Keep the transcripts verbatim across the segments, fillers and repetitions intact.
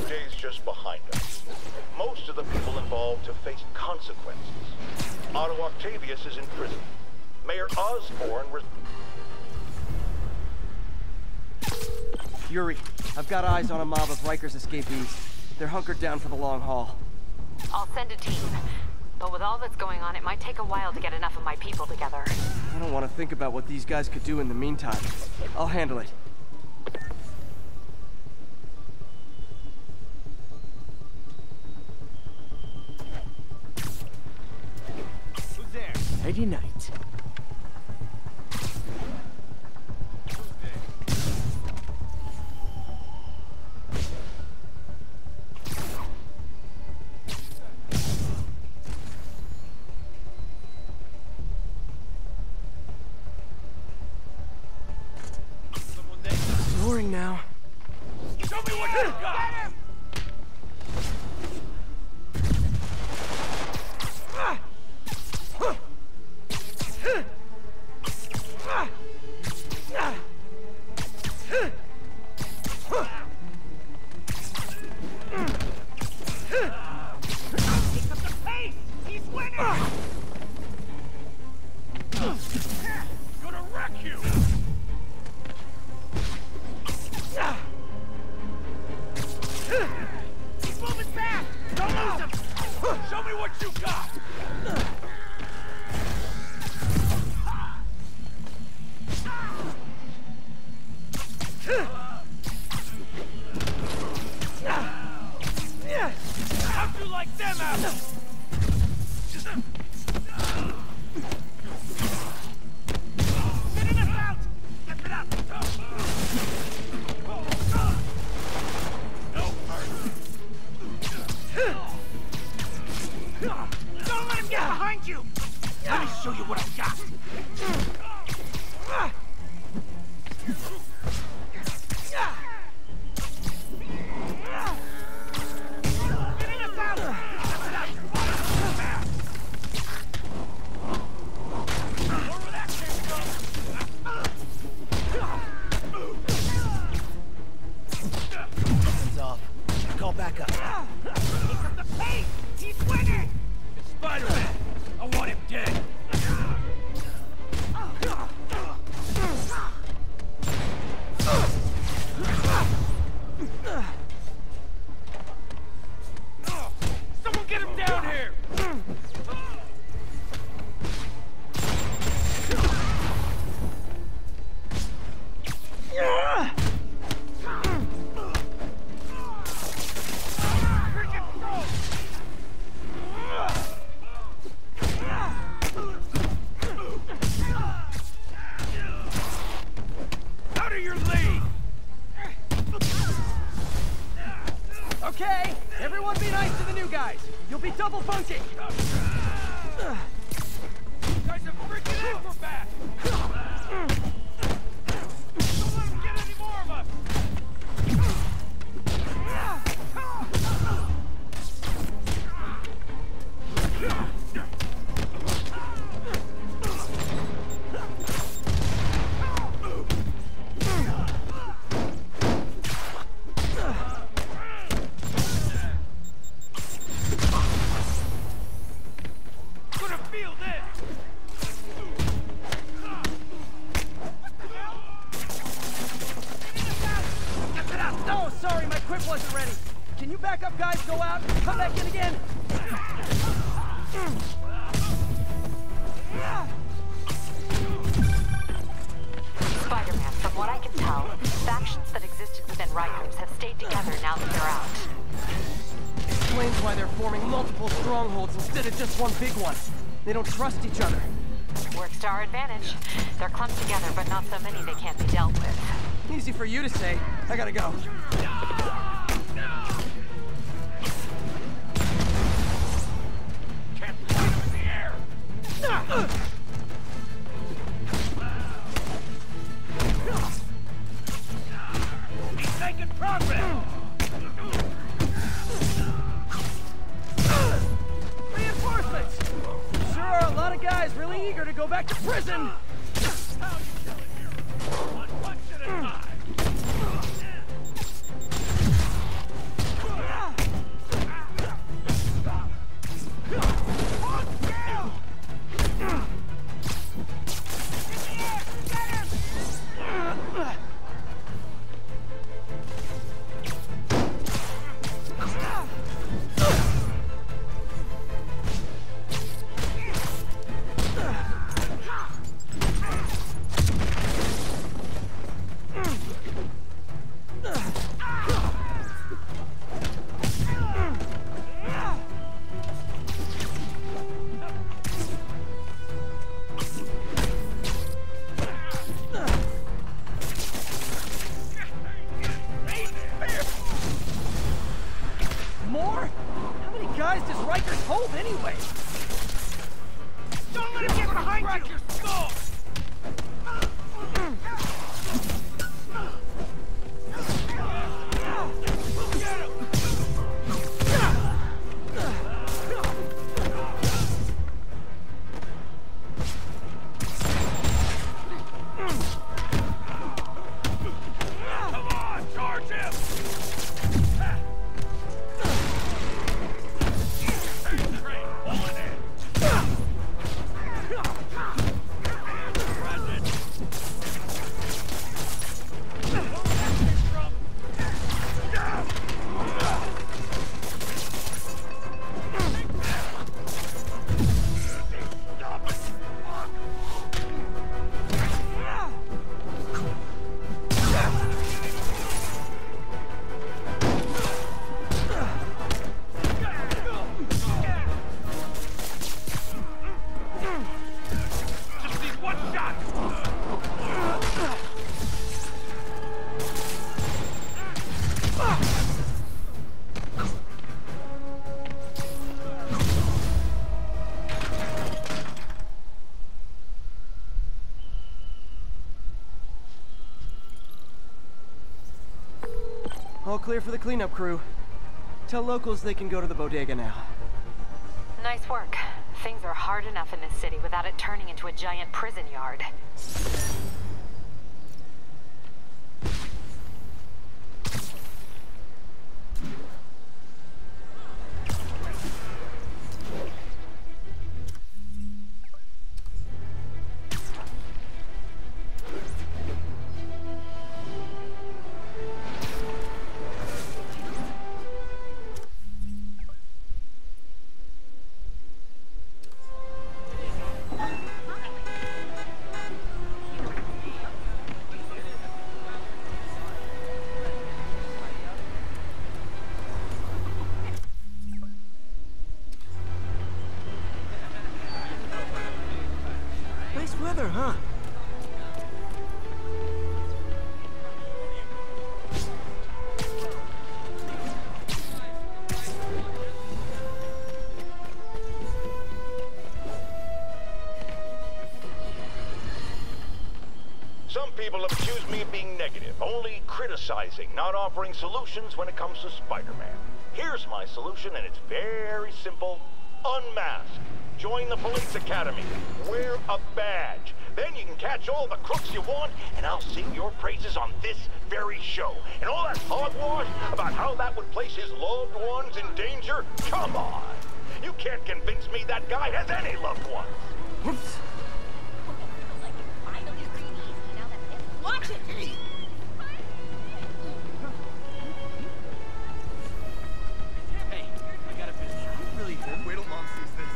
days just behind us. Most of the people involved have faced consequences. Otto Octavius is in prison. Mayor Osborn... Yuri, I've got eyes on a mob of Riker's escapees. They're hunkered down for the long haul. I'll send a team. But with all that's going on, it might take a while to get enough of my people together. I don't want to think about what these guys could do in the meantime. I'll handle it. Who's there? Lady Knight. Now. Show me what you got! Get him! Pick up the pace! He's winning! Gonna wreck you! He's moving fast! Don't lose him! Show me what you got! How'd you like them apples? Fitting us out! Get it up! Don't let him get behind you! Let me show you what I've got! Getting us out! Over that can't go! Something's off. Call back up. Pick up the pace! He's winning! It's Spider-Man! I want him dead! Someone get him down here! Out of your league! Okay, everyone be nice to the new guys. You'll be double bunking. You guys are freaking acrobats! Don't let him get any more of us! Gonna feel this! Oh, sorry, my quip wasn't ready. Can you back up, guys? Go out. Come back in again. Spider-Man, from what I can tell, factions that existed within Rikers have stayed together now that they're out. Explains why they're forming multiple strongholds instead of just one big one. They don't trust each other. Works to our advantage. They're clumped together, but not so many they can't be dealt with. Easy for you to say. I gotta go. Can't point him in the air! He's making progress! Reinforcements! Sure are a lot of guys really eager to go back to prison. How you doing here? One punch at a time! cold anyway. Don't let him get behind you! Crack your skull! All clear for the cleanup crew. Tell locals they can go to the bodega now. Nice work. Things are hard enough in this city without it turning into a giant prison yard. Nice weather, huh? Some people have accused me of being negative, only criticizing, not offering solutions when it comes to Spider-Man. Here's my solution, and it's very simple. Unmask. Join the police academy. Wear a badge. Then you can catch all the crooks you want, and I'll sing your praises on this very show. And all that hogwash about how that would place his loved ones in danger? Come on! You can't convince me that guy has any loved ones. Whoops. Watch it! Hey, I gotta finish. You really did. Wait till Mom sees this.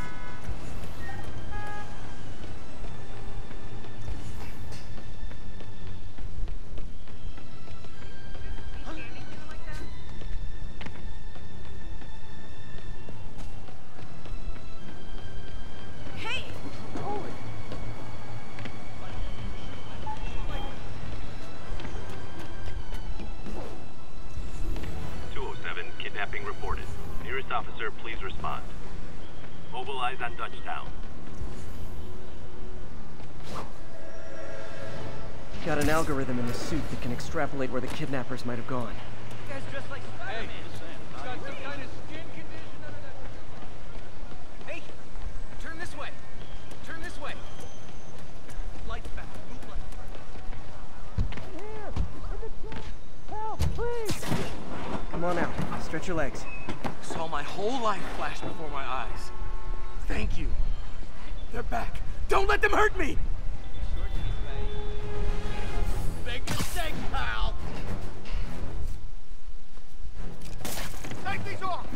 Hey! two oh seven, kidnapping reported. Nearest officer, please respond. Mobilize on Dutchtown. Got an algorithm in the suit that can extrapolate where the kidnappers might have gone. You guys dressed like Spider-Man. Hey, got some kind of skin condition under that. Hey! Turn this way! Turn this way! Lights back. Move left. Come on out. Stretch your legs. Saw my whole life flash before my eyes. Thank you. They're back. Don't let them hurt me! Big mistake, pal! Take these off!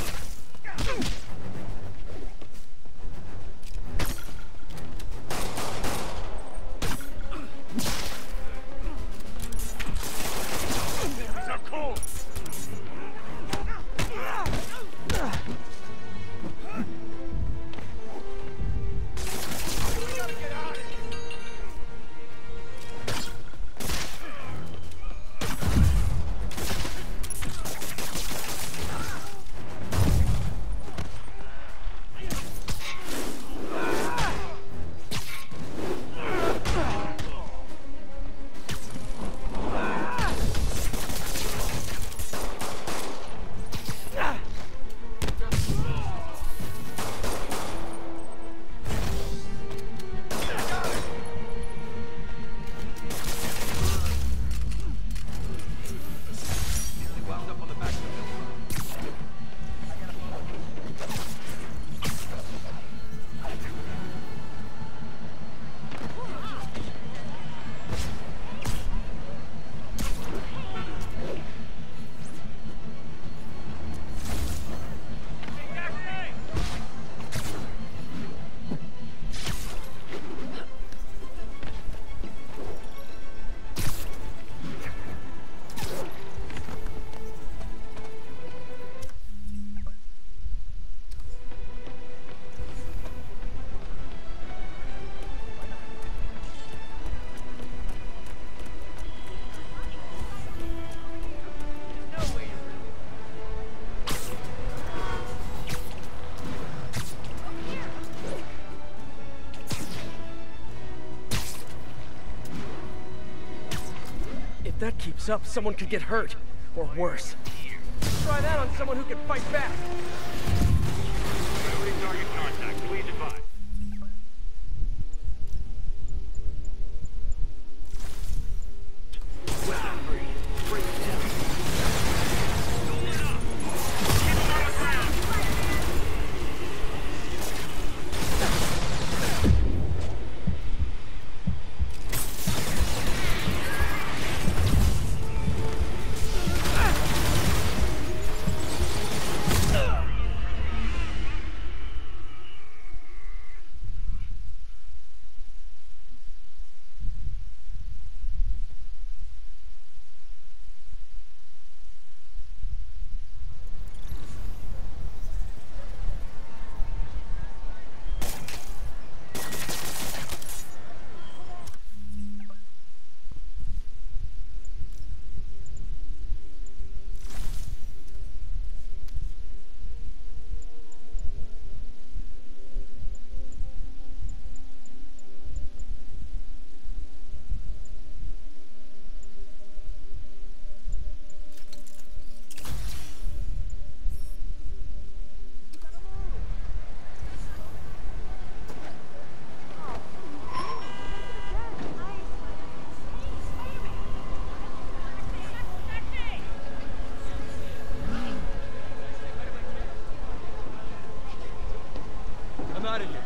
These are cool! We gotta get out of here! that keeps up, someone could get hurt. Or worse. Try that on someone who can fight back. Priority target contact. Please advise. Weapon free. Break it down. Hold it up. Keep them on the ground. I'm out of here.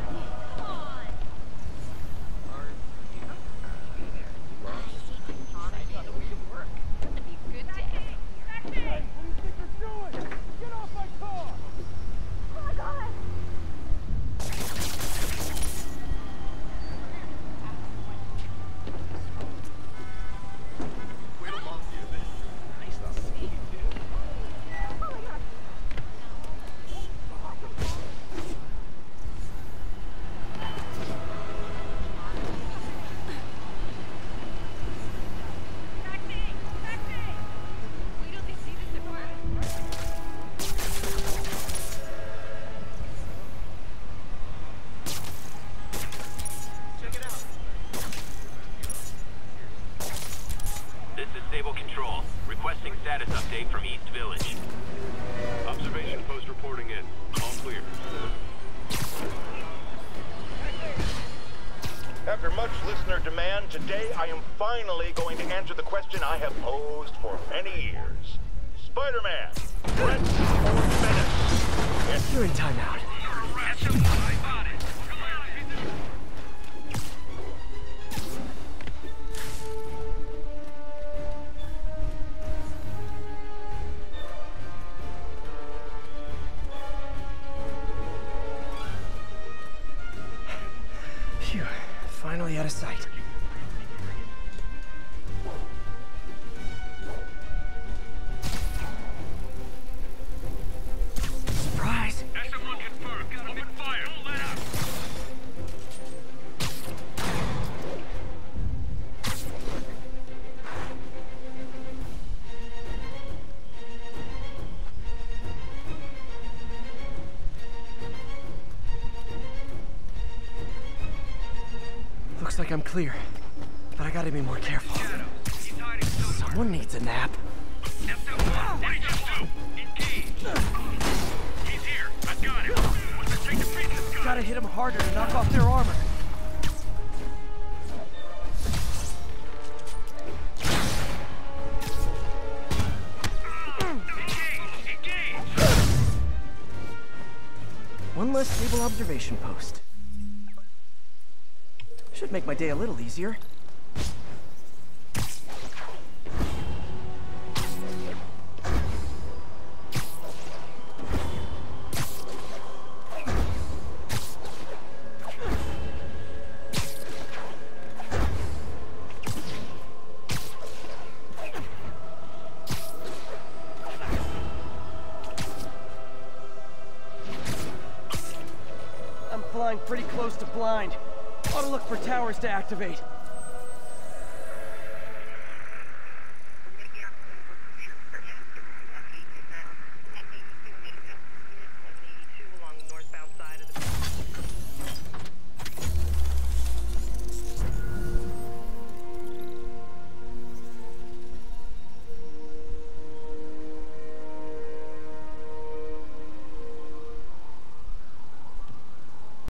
Sable Control, requesting status update from East Village. Observation post reporting in. All clear. After much listener demand, today I am finally going to answer the question I have posed for many years. Spider-Man, threat or menace? You're in timeout. Phew, finally out of sight. Surprise! S M one confirmed. Open fire. Let out. Looks like I'm clear, but I gotta be more careful. Someone needs a nap. S M one, what did you do? Engage. He's here. I've got him. What's it take to beat this guy? Gotta hit them harder to knock off their armor. Engage. Engage. One less stable observation post. Should make my day a little easier. I'm flying pretty close to blind. Ought to look for towers to activate.